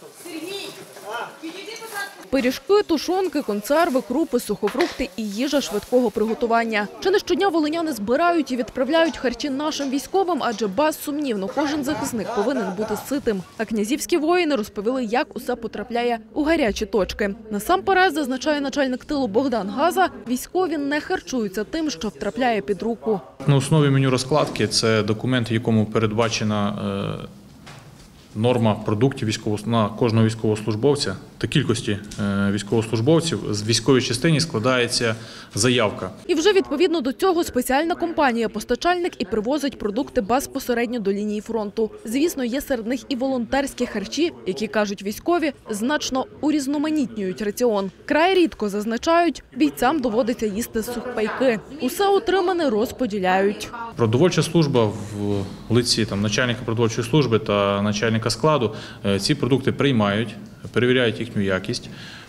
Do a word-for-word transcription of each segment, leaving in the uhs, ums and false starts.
Пиріжки, тушонки, консерви, крупи, сухофрукти і їжа швидкого приготування. Чи не щодня волиняни збирають і відправляють харчі нашим військовим, адже безсумнівно кожен захисник повинен бути ситим. А князівські воїни розповіли, як усе потрапляє у гарячі точки. Насамперед, зазначає начальник тилу Богдан Газа, військові не харчуються тим, що втрапляє під руку. На основі меню розкладки – це документ, в якому передбачена е, норма продуктів на кожного військовослужбовця та кількості військовослужбовців. З військової частини складається заявка. І вже відповідно до цього спеціальна компанія-постачальник і привозить продукти безпосередньо до лінії фронту. Звісно, є серед них і волонтерські харчі, які, кажуть військові, значно урізноманітнюють раціон. Край рідко, зазначають, бійцям доводиться їсти сухпайки. Усе отримане розподіляють. Продовольча служба в лиці там, начальника продовольчої служби та начальника складу ці продукти приймають, перевіряють їхню якість,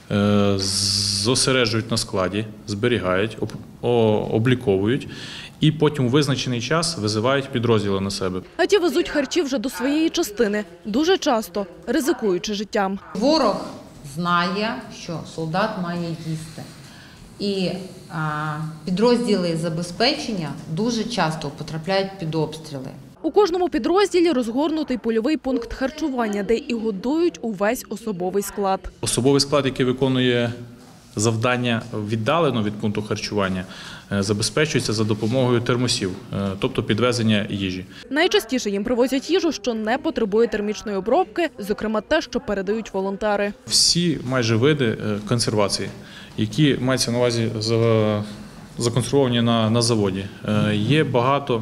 зосереджують на складі, зберігають, обліковують і потім у визначений час визивають підрозділи на себе. А ті везуть харчі вже до своєї частини, дуже часто ризикуючи життям. Ворог знає, що солдат має їсти. І а, підрозділи забезпечення дуже часто потрапляють під обстріли. У кожному підрозділі розгорнутий польовий пункт харчування, де і годують увесь особовий склад. Особовий склад, який виконує завдання віддалено від пункту харчування, забезпечується за допомогою термосів, тобто підвезення їжі. Найчастіше їм привозять їжу, що не потребує термічної обробки, зокрема те, що передають волонтери. Всі майже види консервації, які мається на увазі законсервовані на, на заводі. Є багато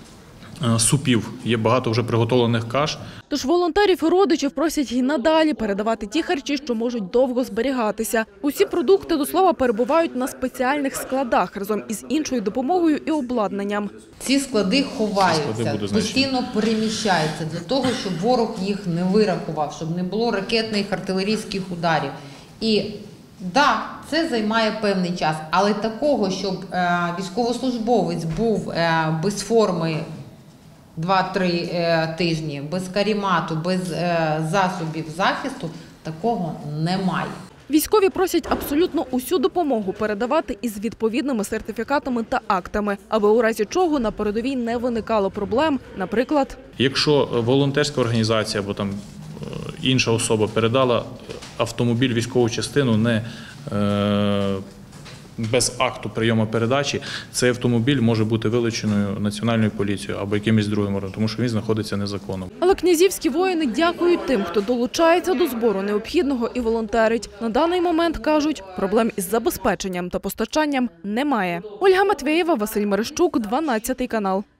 супів, є багато вже приготовлених каш. Тож волонтерів і родичів просять і надалі передавати ті харчі, що можуть довго зберігатися. Усі продукти, до слова, перебувають на спеціальних складах разом із іншою допомогою і обладнанням. Ці склади ховаються, склади постійно переміщаються для того, щоб ворог їх не вирахував, щоб не було ракетних, артилерійських ударів. І да, це займає певний час, але такого, щоб е, військовослужбовець був е, без форми два-три тижні, без карімату, без засобів захисту, такого немає. Військові просять абсолютно усю допомогу передавати із відповідними сертифікатами та актами, аби у разі чого на передовій не виникало проблем. Наприклад, якщо волонтерська організація або там інша особа передала автомобіль військову частину не без акту прийому передачі, цей автомобіль може бути вилученою Національною поліцією або якимось другим органом, тому що він знаходиться незаконно. Але князівські воїни дякують тим, хто долучається до збору необхідного і волонтерить. На даний момент, кажуть, проблем із забезпеченням та постачанням немає. Ольга Матвєєва, Василь Мерещук, дванадцятий канал.